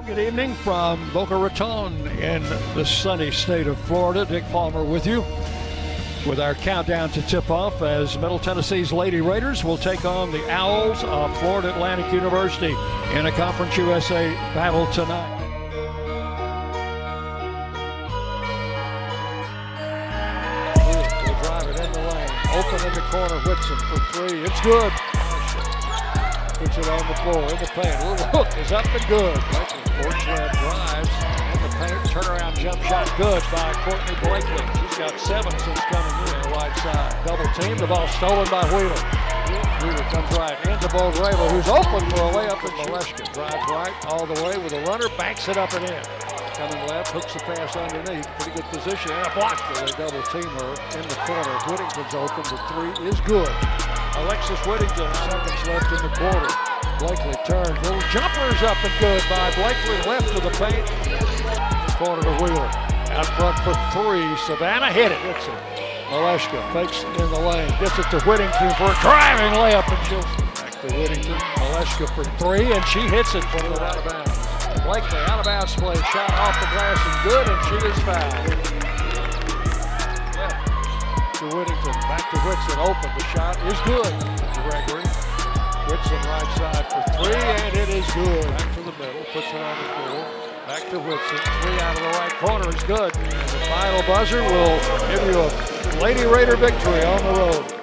Good evening from Boca Raton in the sunny state of Florida. Dick Palmer with you with our countdown to tip-off as Middle Tennessee's Lady Raiders will take on the Owls of Florida Atlantic University in a Conference USA battle tonight. Will drive it in the lane. Open in the corner, Whitson for three. It's good. Puts it on the floor in the paint. A little hook is up and good. Portland drives in the paint. Turnaround jump shot good by Courtney Blakely. She's got 7 since coming in the right side. Double team. The ball stolen by Wheeler. Wheeler comes right into Bodreva, who's open for a layup, and Maleshka drives right all the way with a runner, banks it up and in. Coming left, hooks the pass underneath. Pretty good position and a block. They double team her in the corner. Whittington's open. The three is good. Alexis Whittington, seconds left in the quarter. Blakely turns. Little jumpers up and good by Blakely. Left to the paint. Corner to Wheeler. Out front for three. Savannah hit it. Hits it. Maleshka fakes in the lane. Gets it to Whittington for a driving layup and she'll back to Whittington. Maleshka for three and she hits it from the out of bounds. Blakely out of bounds play. Shot off the glass and good and she is fouled. Whittington, back to Whitson, open, the shot is good. Gregory, Whitson right side for three, and it is good. Back to the middle, puts it on the floor. Back to Whitson, three out of the right corner is good. And the final buzzer will give you a Lady Raider victory on the road.